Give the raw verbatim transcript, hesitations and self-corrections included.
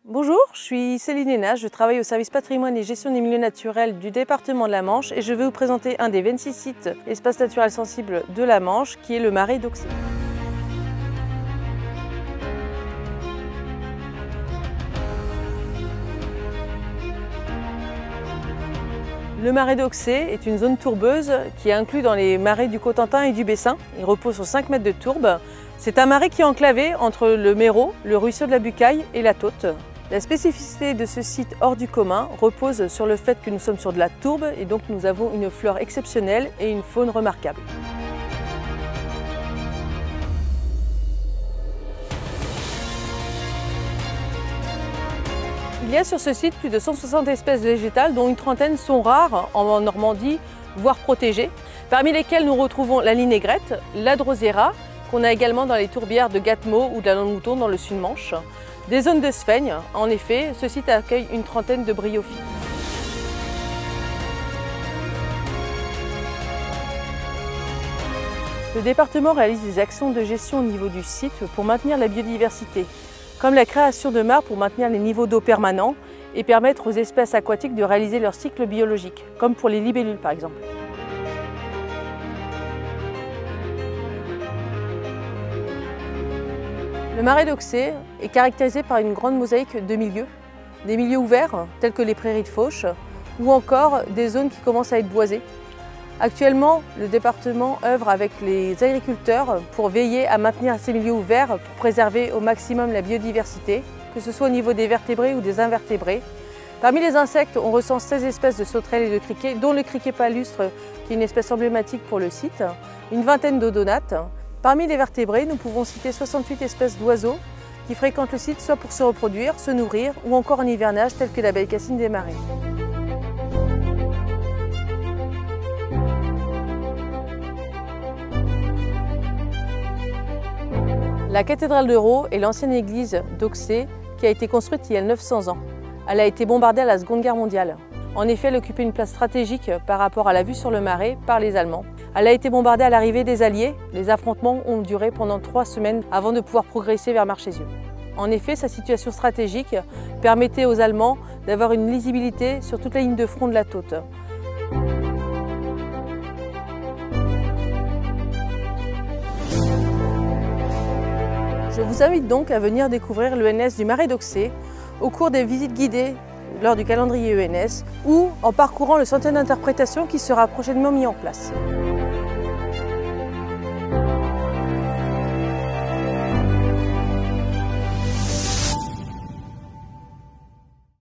Bonjour, je suis Céline Hénat, je travaille au service patrimoine et gestion des milieux naturels du département de la Manche et je vais vous présenter un des vingt-six sites espaces naturels sensibles de la Manche qui est le Marais d'Auxey. Le Marais d'Auxey est une zone tourbeuse qui est inclus dans les marais du Cotentin et du Bessin. Il repose sur cinq mètres de tourbe. C'est un marais qui est enclavé entre le Méraud, le ruisseau de la Bucaille et la Taute. La spécificité de ce site hors du commun repose sur le fait que nous sommes sur de la tourbe et donc nous avons une flore exceptionnelle et une faune remarquable. Il y a sur ce site plus de cent soixante espèces végétales dont une trentaine sont rares en Normandie, voire protégées, parmi lesquelles nous retrouvons la linaigrette, la drosera, qu'on a également dans les tourbières de Gattemot ou de la Langue-Mouton dans le Sud-Manche, des zones de sphaigne. En effet, ce site accueille une trentaine de bryophytes. Le département réalise des actions de gestion au niveau du site pour maintenir la biodiversité, comme la création de mares pour maintenir les niveaux d'eau permanents et permettre aux espèces aquatiques de réaliser leur cycle biologique, comme pour les libellules par exemple. Le Marais d'Auxey est caractérisé par une grande mosaïque de milieux, des milieux ouverts tels que les prairies de fauche ou encore des zones qui commencent à être boisées. Actuellement, le département œuvre avec les agriculteurs pour veiller à maintenir ces milieux ouverts pour préserver au maximum la biodiversité, que ce soit au niveau des vertébrés ou des invertébrés. Parmi les insectes, on recense seize espèces de sauterelles et de criquets, dont le criquet palustre qui est une espèce emblématique pour le site, une vingtaine d'odonates. Parmi les vertébrés, nous pouvons citer soixante-huit espèces d'oiseaux qui fréquentent le site soit pour se reproduire, se nourrir ou encore en hivernage tels que la bécassine des marais. La cathédrale de Raux est l'ancienne église d'Auxey qui a été construite il y a neuf cents ans. Elle a été bombardée à la Seconde Guerre mondiale. En effet, elle occupait une place stratégique par rapport à la vue sur le marais par les Allemands. Elle a été bombardée à l'arrivée des Alliés. Les affrontements ont duré pendant trois semaines avant de pouvoir progresser vers Marchésieux. En effet, sa situation stratégique permettait aux Allemands d'avoir une lisibilité sur toute la ligne de front de la Taute. Je vous invite donc à venir découvrir l'E N S du Marais d'Auxey au cours des visites guidées lors du calendrier E N S ou en parcourant le centre d'interprétation qui sera prochainement mis en place.